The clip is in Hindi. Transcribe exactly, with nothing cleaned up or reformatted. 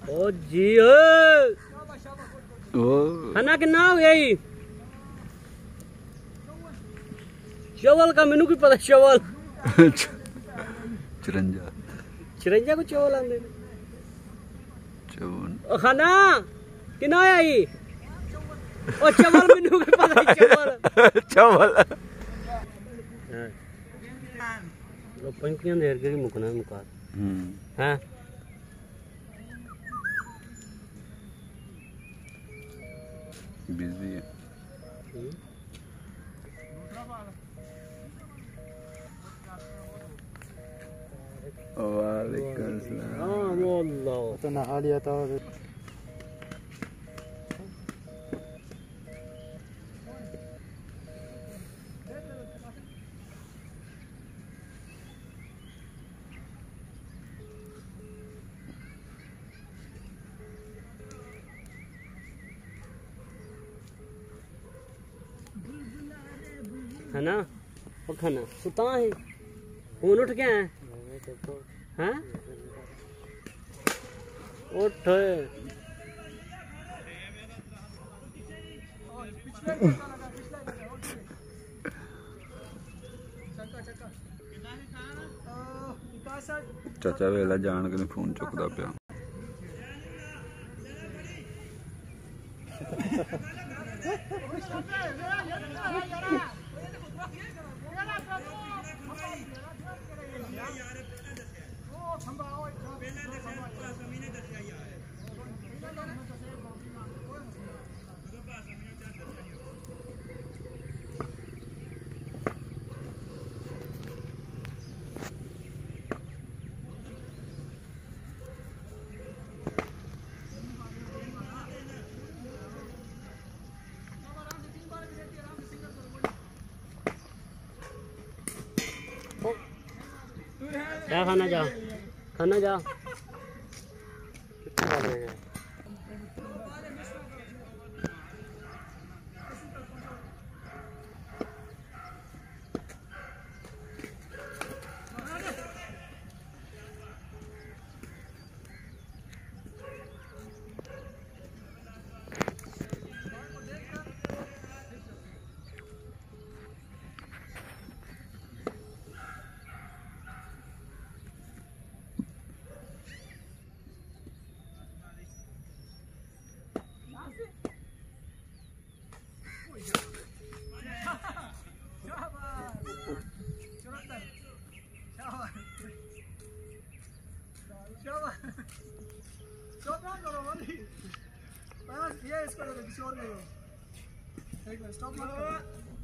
ओ जी ओ खाना कितना हो गया ही चावल का मेनू की पता चावल चिरंजा चिरंजा को चावल आंदे चावल ओ खाना कितना आया ही ओ चावल मेनू की पता चावल चावल लो पंकियां देर के मुकना मुका हम्म हां बिजी है वालेकुम सलाम हां मोल्ला तो नहा लिया था है ना वो खाना सुता है फोन उठ गया है हाँ उठ चाचा वेला जान के फोन चुकदा पिया क्या खाना जा खाना जा ये इसको किसी और नहीं हो। स्टॉप मत करो।